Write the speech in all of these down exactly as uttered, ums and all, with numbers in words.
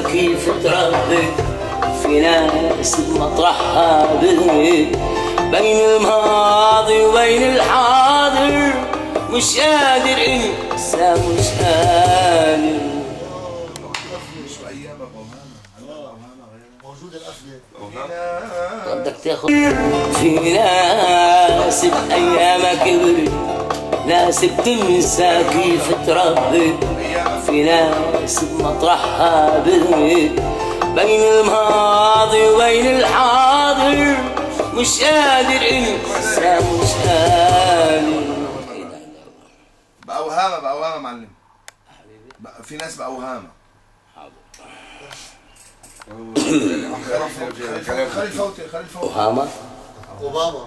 كيف تربي، في ناس بمطرحها بهي، بين الماضي وبين الحاضر مش قادر انسى، مش قادر. موجود القفله بدك تاخذ. في ناس بايامها كبرت، ناس بتنسى كيف تربي، في ناس بمطرحها بهي، بين الماضي وبين الحاضر مش قادر انسى، مش قادر. بأوهامة بأوهامة معلم. حبيبي في ناس بأوهامة. حاضر. خلي فوتي خلي فوتي. أوهامة؟ اوباما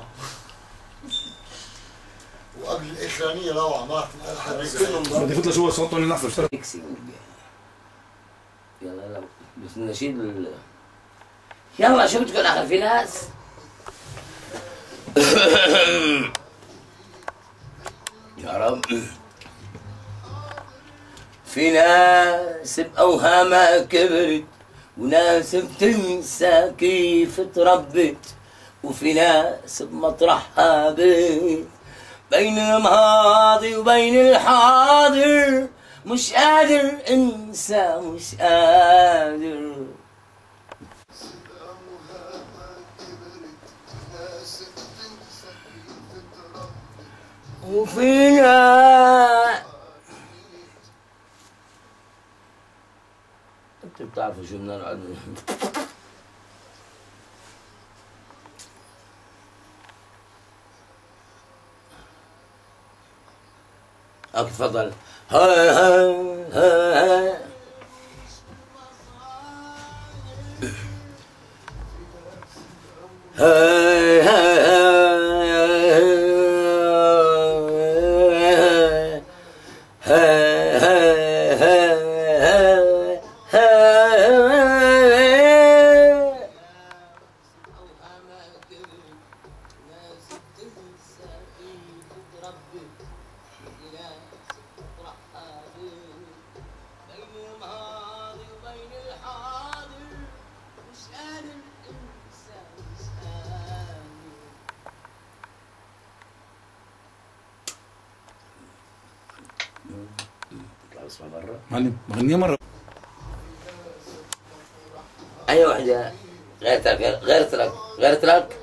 وقبل الاخرانيه روعه ما كلهم بدي فوت لجوا صوتهم للنحظر. يلا يلا بس نشيد ال... يلا شو بتقول اخر في ناس. يا رب. في ناس بأوهامها كبرت، وناس بتنسى كيف تربت، وفي ناس بمطرحها بيت، بين الماضي وبين الحاضر مش قادر انسى، مش قادر. وفينا انت بتعرفوا شو بدنا نقعد. اوكي تفضل. هاي هاي هاي هاي معلم بغنيها مرة. أي وحدة غير ترك غير ترك غير ترك.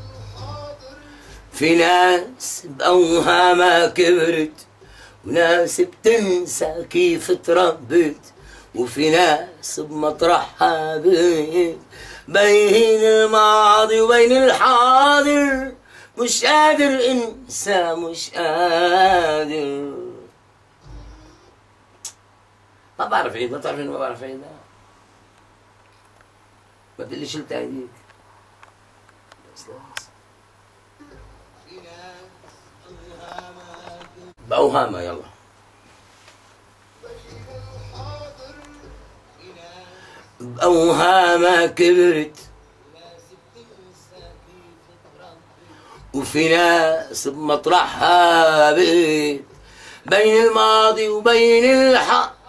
في ناس بأوهامها كبرت، وناس بتنسى كيف تربت، وفي ناس بمطرحها بيت، بين الماضي وبين الحاضر مش قادر انسى، مش قادر. ما بعرف عيد. ما تعرف انه ما بعرف عيد. ما تقول لي شلت ايديك. بس بس بأوهامها. يلا بأوهامها كبرت، وفي ناس بمطرحها بيت، بين الماضي وبين الحق.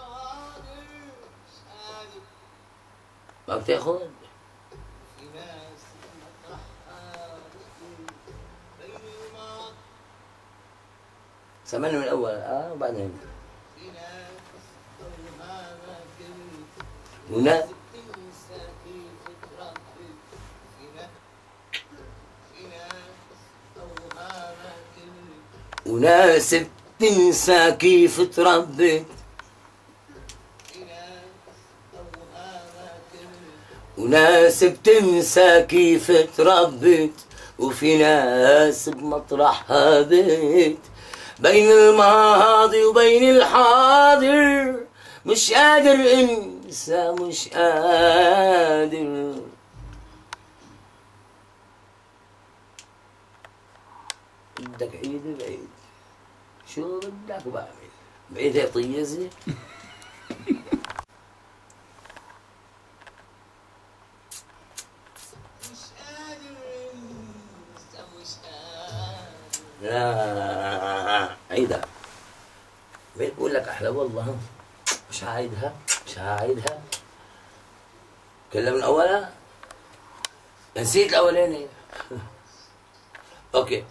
ما بتاخذ. سمعنا من الأول اه وبعدين هنا وناس بتنسى كيف تربت، وناس بتنسى كيف تربت، وفي ناس بمطرحها بيت، بين الماضي وبين الحاضر مش قادر انسى، مش قادر. بدك عيد بعيد. شو بدك بعمل؟ بعيد يا طيزي. لا عيدها. بقول لك احلى والله. مش هعيدها مش هعيدها كلها من اولها. نسيت الاولاني. اوكي.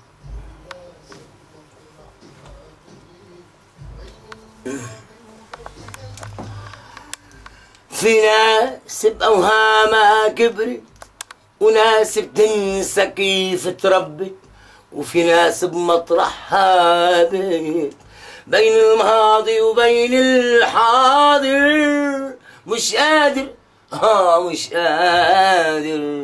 في ناس بأوهامها كبرت، وناس بتنسى كيف تربت، وفي ناس بمطرحها بيت، بين الماضي وبين الحاضر مش قادر، ها مش قادر.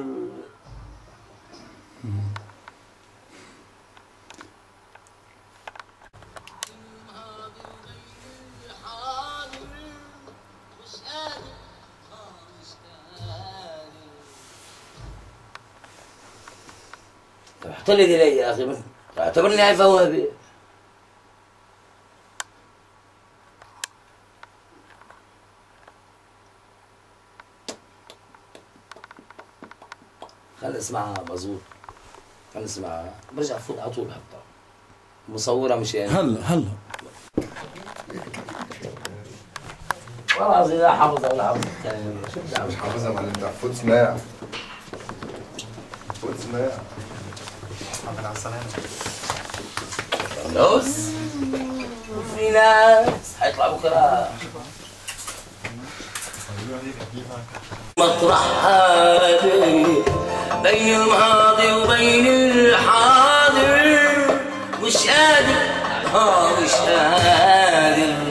احتلي لي يا اخي، اعتبرني عارف اوهبي. خلينا نسمعها مظبوط، خلينا نسمعها، برجع فوت على طول حتى مصورة مش يعني. هلا هلا والله العظيم لا حافظها ولا حافظ الثاني. شو بدي اعمل؟ مش حافظها معلم، انت فوت سماع فوت سماع. محمد على السلامة. فلوس وفي ناس حيطلع بكره مطرحها بين الماضي وبين الحاضر مش قادر، ها مش قادر.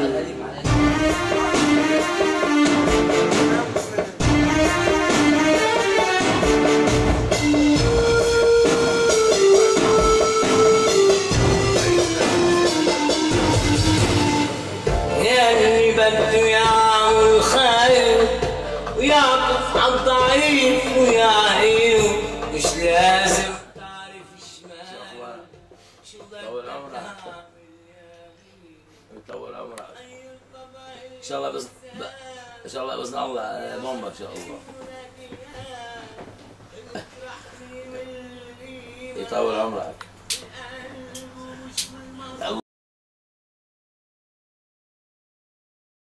يعني بده يعمل خير ويعطف على الضعيف ويعينه، مش لازم تعرف الشمال شو طول عمرك، طول عمرك ان شاء الله. بس ان شاء الله باذن الله بومبا ان شاء الله. يطول عمرك.